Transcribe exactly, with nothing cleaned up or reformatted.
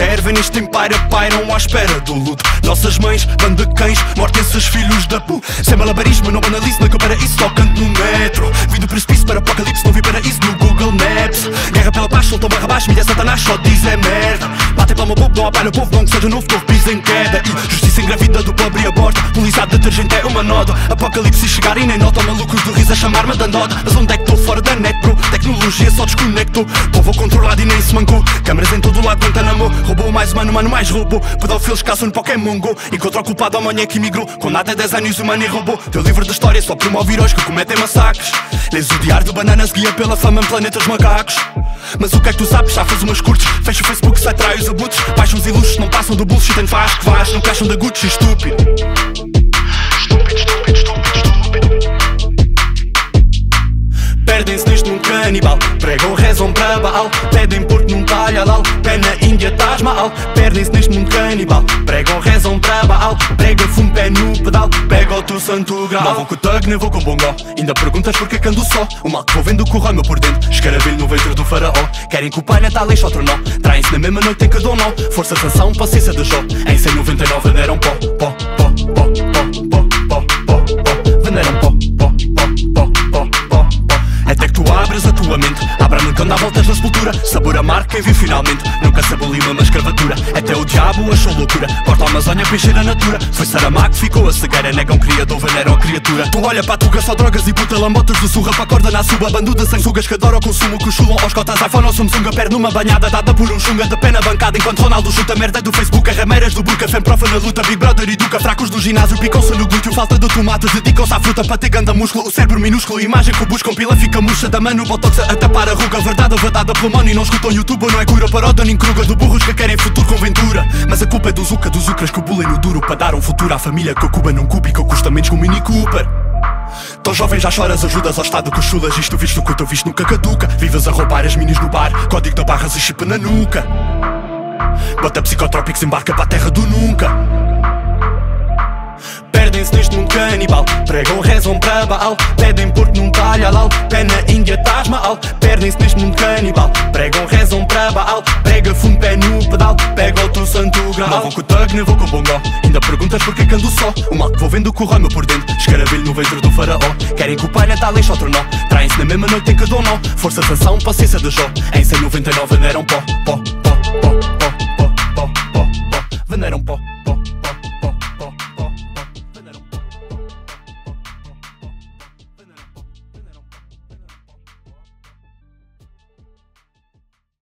servem neste empire pairam à espera do luto. Nossas mães, bando de cães, mortem esses filhos da pu. Sem malabarismo, não banalizo, não que eu para isso, só canto no metro. Vim do precipício para apocalipse, não vi para isso no Google Maps. Guerra pela paz, soltam barra baixo, mídia satanás, só diz é merda. Batem pelo meu povo, não apanha o povo, não que seja novo, corpo pisa em queda. E justiça engravida do pobre e aborta, polícia de detergente é uma nota. Apocalipse chegar e nem nota, malucos do riso a chamar-me de andota. Mas onde é que estou? Fora da net, bro, tecnologia só desconectou. Povo controlado e nem se mancou, câmeras em todo lado, Guantanamo. Roubou mais humano, mano, mais roubou. Pedófilos caçam no Pokémon Go. Encontra o culpado amanhã que migrou, com nada dez anos humano e roubou. Teu livro de história só promove heróis que cometem massacres. Lês o diário de bananas, guia pela fama em planetas macacos. Mas o que é que tu sabes? Já faz umas curtes, fecha o Facebook, sai, trai os abutres. Baixos e luxos não passam do bullshit, tem faz que vais, não caixam da Gucci, estúpido. Estúpido, estúpido, estúpido, estúpido. Perdem-se nisto num canibal, pregam, rezam para Baal. Pedem porto num talhalal, pé na Índia Taj Mahal. Perdem-se nisto num canibal, pregam, rezam para Baal. Prega, fumo, pé no pedal, pega o teu santo grau. Não vou com o tug, nem vou com bongó. Ainda perguntas porque que ando só. O mal que vou vendo corrói-me por dentro, escaravelho no ventre do faraó. Querem que o pai natal enche outro nó, traem-se na mesma noite em que dou nó. Força, sanção, paciência de Jó. Em cem e noventa e nove venderam pó, pó, pó, pó, pó, pó, pó, pó, pó. Venderam pó, pó, pó, pó, pó, pó, pó. Até que tu abres a tua mente, abra a mente, anda a voltas na sepultura. Sabor amargo quem viu finalmente, nunca se aboliu uma escravatura. Até o diabo achou loucura, porta a Amazónia para encher a natura. Foi Saramago, ficou a cegueira, negam criador, veneram a criatura. Tu olha para a tuga, só drogas e puta, lambotas de surra para a corda na suba. Banduda sem sugas que adora o consumo, que chulam aos cotas, iPhone ou Samsung. A perde numa banhada dada por um chunga de pé na bancada, enquanto Ronaldo chuta merda do Facebook. A rameiras do burca, fem profa na luta, Big Brother e Duca. Fracos do ginásio, picam-se no glúteo, falta de tomates, dedicam-se à fruta para ter ganda músculo. O cérebro minúsculo, imagem que buscam, pila fica murcha da mano, botox a tapar a ruga. Verdade vedada pelo mono e não escutam YouTube, não é cura para o Danin Kruger. Do burros que querem futuro com ventura, mas a culpa é do Zuka, dos Ucras que bulem no duro para dar um futuro à família que ocupa num cubo e que custa menos que um Mini Cooper. Tão jovem já choras, ajudas ao estado que chulas. Isto viste o que eu tô visto nunca caduca. Vives a roubar as minis no bar, código da barras e chip na nuca. Bota psicotrópicos, embarca para a terra do nunca. Perdem-se nisto num canibal, pregam, rezam para Baal. Pedem porto num talhalal, pé na Índia Taj Mahal. Perdem-se nisto num canibal, pregam, rezam para Baal. Prega, fumo, pé no pedal, pega o teu santo grau. Não vou com o tug, nem vou com o bongó. Ainda perguntas porque que ando só. O mal que vou vendo corrói-me por dentro, escaravelho no ventre do faraó. Querem que o pai natal enche outro nó, traem-se na mesma noite em que dou nó. Força, sanção, paciência de Jó. Em cem e noventa e nove venderam pó, pó, pó, pó.